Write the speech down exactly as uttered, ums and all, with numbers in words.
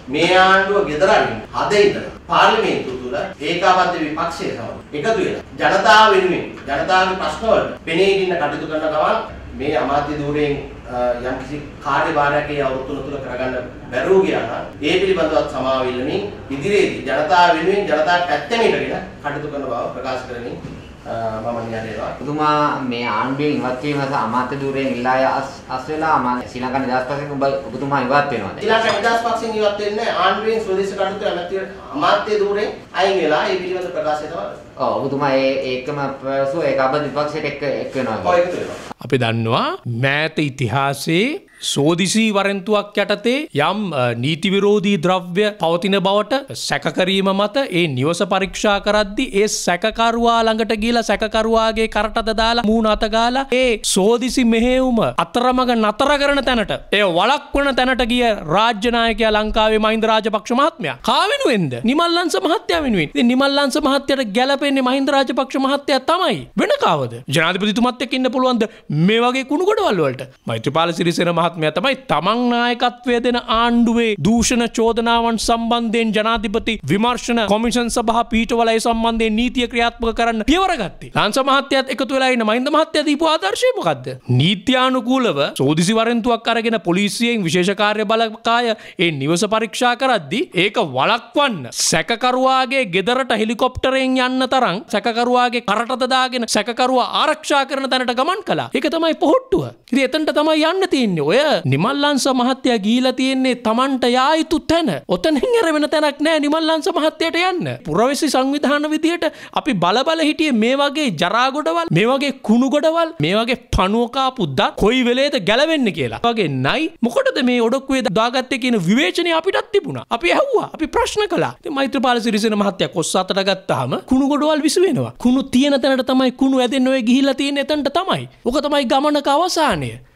මේ ආණ්ඩුව ගෙදරින් හද ඉඳලා පාර්ලිමේන්තුව තුල ඒකාබද්ධ විපක්ෂය සමග එකතු වෙලා ජනතාව වෙනුවෙන් ජනතාවගේ ප්‍රශ්න වලට පෙනී ඉන්න කටයුතු කරන ගමන් මේ අමාත්‍ය ධූරයෙන් යම්කිසි කාර්යභාරයක් ඒ අවුරුදු තුන තුල කරගන්න බැරුව ගියා නම් ඒ පිළිබඳවත් සමාව ඉල්ලමින් ඉදිරියේදී ජනතාව වෙනුවෙන් ජනතාව පැත්තෙම ඉඳගෙන කටයුතු කරන බව ප්‍රකාශ කරමින් මම නියැලෙනවා. ඔබතුමා මේ ආණ්ඩුවෙන් ඉවත් වීම සහ අමාත්‍ය ධූරයෙන් ඉල්ලා අස් වෙලා ශ්‍රී ලංකා නිදහස් පක්ෂයෙන් ඔබ ඔබතුමා ඉවත් වෙනවද? ශ්‍රී ලංකා නිදහස් පක්ෂයෙන් ඉවත් වෙන්නේ ආණ්ඩුවෙන් ස්වදේශ කටයුතු අමාත්‍ය අමාත්‍ය ධූරයෙන් අයින් වෙලා ඒ පිළිබඳ ප්‍රකාශය තමයි. ඔව් ඔබතුමා ඒ ඒකම ප්‍රසෝ ඒකාබද්ධ විපක්ෂයට එක්ක එක් වෙනවා. ඔව් එකතු වෙනවා. අපි දන්නවා මෑත ඉතිහාසයේ සෝදිසි වරෙන්තුවක් යටතේ යම් නීති විරෝධී ද්‍රව්‍ය පවතින බවට සැකකරීම මත ඒ නිවස පරීක්ෂා කරද්දී ඒ සැකකරුවා ළඟට ගිහිලා සැකකරුවාගේ කරටද දාලා මූණ අත ගාලා ඒ සෝදිසි මෙහෙයුම අතරමඟ නතර කරන තැනට ඒ වළක්වන තැනට ගිය රාජ්‍ය 나යකයා ලංකාවේ මහින්ද රාජපක්ෂ මහත්මයා කා වෙනුවෙන්ද? නිමල්ලංශ මහත්තයා වෙනුවෙන්. ඉතින් නිමල්ලංශ මහත්තයාට ගැළපෙන්නේ මහින්ද රාජපක්ෂ මහත්තයා තමයි. වෙන කාවද? ජනාධිපතිතුමත් එක්ක ඉන්න පුළුවන්ද මේ වගේ කුණු ගොඩවල් වලට? මෛත්‍රීපාල සිරිසේන මහත්මයා තමයි තමන් නායකත්වය දෙන ආණ්ඩුවේ දූෂණ චෝදනාවන් සම්බන්ධයෙන් ජනාධිපති විමර්ශන කොමිෂන් සභා පීඨවල ඒ සම්බන්ධයෙන් නීතිය ක්‍රියාත්මක කරන්න පියවර ගත්තේ. ලංස මහත්තයාත් එකතු වෙලා ඉන්න මහින්ද මහත්තයා දීපු ආදර්ශය මොකද්ද? නීත්‍යානුකූලව සෝදිසි වරෙන්තුවක් අරගෙන පොලිසියෙන් විශේෂ කාර්ය බලකාය ඒ නිවස පරීක්ෂා කරද්දී ඒක වළක්වන්න සැකකරුවාගේ ගෙදරට හෙලිකොප්ටරයෙන් යන්න තරම් සැකකරුවාගේ කරටද දාගෙන සැකකරුවා ආරක්ෂා කරන තැනට ගමන් කළා. ඒක තමයි පොහොට්ටුව. ඉතින් එතනට තමයි යන්න තියෙන්නේ. ඔය නිමල්ලංශ මහත්තයා ගිහිලා තියෙන්නේ Tamanට යා යුතු තැන. ඔතනින් ඇර වෙන තැනක් නෑ නිමල්ලංශ මහත්තයාට යන්න. පුරවැසි සංවිධාන විදියට අපි බල බල හිටියේ මේ වගේ ජරා ගොඩවල්, මේ වගේ කුණු ගොඩවල්, මේ වගේ පණුව කාපු දත් කොයි වෙලේද ගැලවෙන්නේ කියලා. වගේ නයි මොකටද මේ ඔඩොක්කුවේ දාගත්තේ කියන විවේචනය අපිටත් තිබුණා. අපි ඇහුවා. අපි ප්‍රශ්න කළා. ඉතින් මෛත්‍රීපාල සිරිසේන මහත්තයා කොස් අතට ගත්තාම කුණු ගොඩවල් විසු වෙනවා. කුණු තියෙන තැනට තමයි කුණු ඇදෙන්න ඔය ගිහිලා තියෙන්නේ එතනට තමයි. ඔක තමයි ගමනක අවසානය.